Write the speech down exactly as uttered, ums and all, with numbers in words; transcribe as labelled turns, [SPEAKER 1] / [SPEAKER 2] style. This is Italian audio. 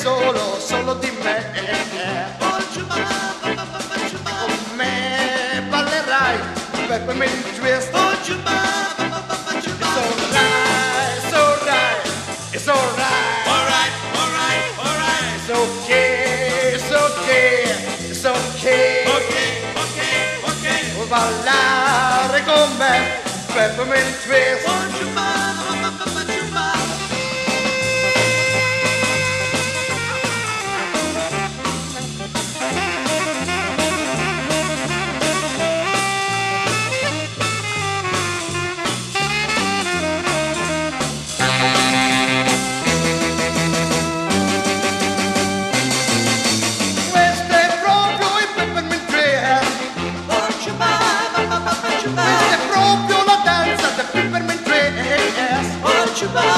[SPEAKER 1] solo, solo di me. Con me ballerai Peppermint Twist. It's alright, it's alright, it's alright.
[SPEAKER 2] Alright, alright, alright.
[SPEAKER 1] It's okay, it's okay, it's okay.
[SPEAKER 2] Okay, okay, okay.
[SPEAKER 1] Vuoi ballare con me Peppermint Twist? Questo è proprio il Peppermint Twist. Questa è proprio la danza del Peppermint Twist.